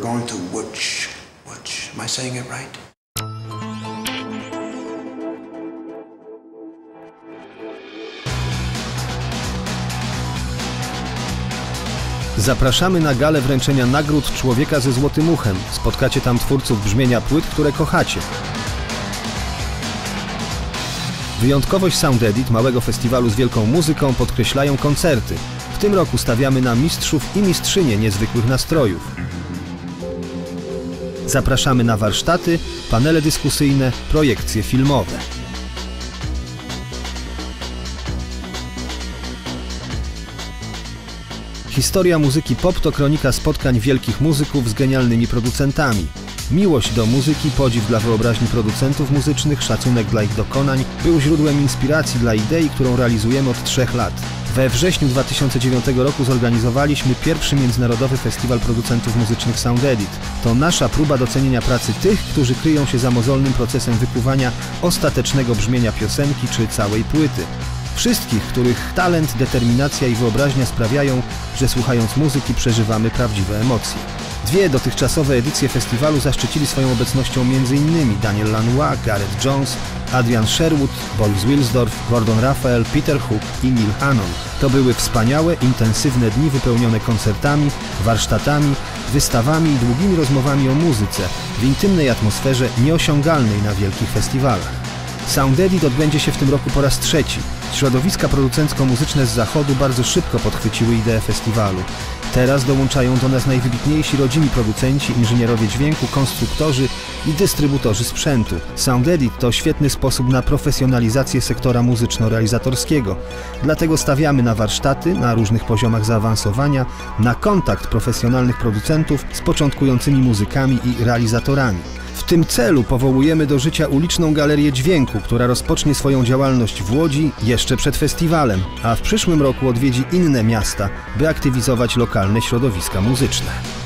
going to Łódź. Am I saying it right? Zapraszamy na galę wręczenia nagród Człowieka ze Złotym Uchem. Spotkacie tam twórców brzmienia płyt, które kochacie. Wyjątkowość Sound Edit, małego festiwalu z wielką muzyką, podkreślają koncerty. W tym roku stawiamy na mistrzów i mistrzynie niezwykłych nastrojów. Zapraszamy na warsztaty, panele dyskusyjne, projekcje filmowe. Historia muzyki pop to kronika spotkań wielkich muzyków z genialnymi producentami. Miłość do muzyki, podziw dla wyobraźni producentów muzycznych, szacunek dla ich dokonań był źródłem inspiracji dla idei, którą realizujemy od 3 lat. We wrześniu 2009 roku zorganizowaliśmy pierwszy międzynarodowy festiwal producentów muzycznych Sound Edit. To nasza próba docenienia pracy tych, którzy kryją się za mozolnym procesem wykuwania ostatecznego brzmienia piosenki czy całej płyty. Wszystkich, których talent, determinacja i wyobraźnia sprawiają, że słuchając muzyki przeżywamy prawdziwe emocje. 2 dotychczasowe edycje festiwalu zaszczycili swoją obecnością m.in. Daniel Lanois, Gareth Jones, Adrian Sherwood, Boris Wilsdorf, Gordon Raphael, Peter Hook i Neil Hannon. To były wspaniałe, intensywne dni wypełnione koncertami, warsztatami, wystawami i długimi rozmowami o muzyce w intymnej atmosferze nieosiągalnej na wielkich festiwalach. Sound Edit odbędzie się w tym roku po raz 3. Środowiska producencko-muzyczne z zachodu bardzo szybko podchwyciły ideę festiwalu. Teraz dołączają do nas najwybitniejsi rodzimi producenci, inżynierowie dźwięku, konstruktorzy i dystrybutorzy sprzętu. Sound Edit to świetny sposób na profesjonalizację sektora muzyczno-realizatorskiego. Dlatego stawiamy na warsztaty na różnych poziomach zaawansowania, na kontakt profesjonalnych producentów z początkującymi muzykami i realizatorami. W tym celu powołujemy do życia uliczną galerię dźwięku, która rozpocznie swoją działalność w Łodzi jeszcze przed festiwalem, a w przyszłym roku odwiedzi inne miasta, by aktywizować lokalne środowiska muzyczne.